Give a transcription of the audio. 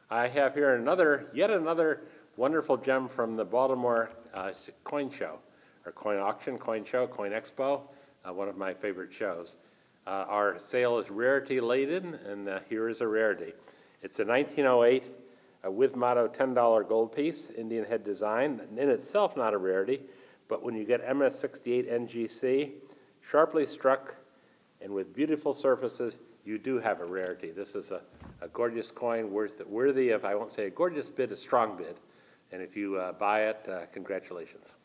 I have here yet another wonderful gem from the Baltimore coin show, or coin auction, coin show, coin expo, one of my favorite shows. Our sale is rarity laden, and here is a rarity. It's a 1908 with motto $10 gold piece, Indian head design. In itself not a rarity, but when you get MS-68 NGC, sharply struck and with beautiful surfaces, you do have a rarity. This is a gorgeous coin worthy of, I won't say a gorgeous bid, a strong bid. And if you buy it, congratulations.